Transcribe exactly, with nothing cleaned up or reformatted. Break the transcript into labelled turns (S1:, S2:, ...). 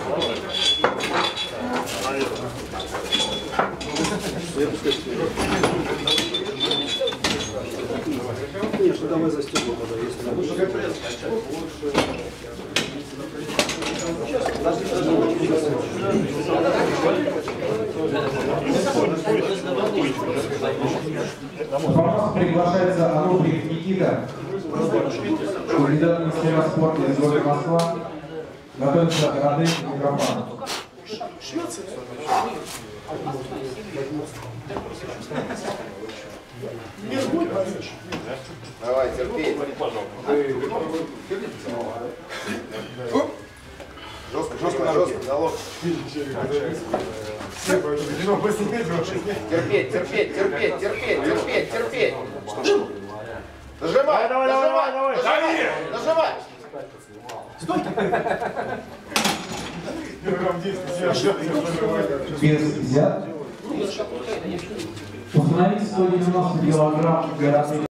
S1: Конечно, давай застегну тогда, если
S2: Пожалуйста, приглашается Ануфриев Никита, кандидат в мастера спорта из города Москва. Готовится Радек микрофон.
S3: Давай, терпеть. Жестко, жестко на жестко, на лоб. Терпеть, терпеть, терпеть, терпеть, терпеть, терпеть. Нажимай,
S4: давай, давай,
S3: нажимай,
S4: давай,
S3: нажимай, нажимай.
S1: стой!
S2: Без взят. Установить сто девяносто килограмм для